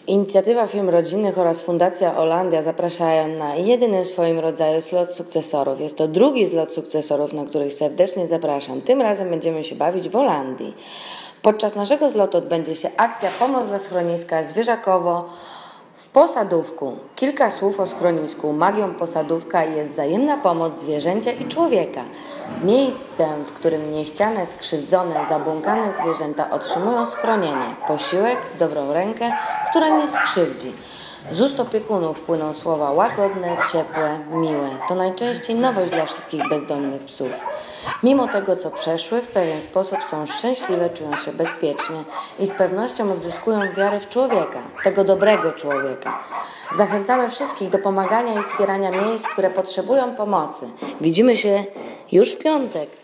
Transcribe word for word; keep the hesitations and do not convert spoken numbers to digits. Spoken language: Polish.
Inicjatywa Firm Rodzinnych oraz Fundacja Olandia zapraszają na jedyny w swoim rodzaju zlot sukcesorów. Jest to drugi zlot sukcesorów, na których serdecznie zapraszam. Tym razem będziemy się bawić w Holandii. Podczas naszego zlotu odbędzie się akcja Pomoc dla schroniska Zwierzakowo w Posadówku. Kilka słów o schronisku. Magią Posadówka jest wzajemna pomoc zwierzęcia i człowieka. Miejscem, w którym niechciane, skrzywdzone, zabłąkane zwierzęta otrzymują schronienie, posiłek, dobrą rękę, która nie skrzywdzi. Z ust opiekunów płyną słowa łagodne, ciepłe, miłe. To najczęściej nowość dla wszystkich bezdomnych psów. Mimo tego, co przeszły, w pewien sposób są szczęśliwe, czują się bezpiecznie i z pewnością odzyskują wiarę w człowieka, tego dobrego człowieka. Zachęcamy wszystkich do pomagania i wspierania miejsc, które potrzebują pomocy. Widzimy się już w piątek.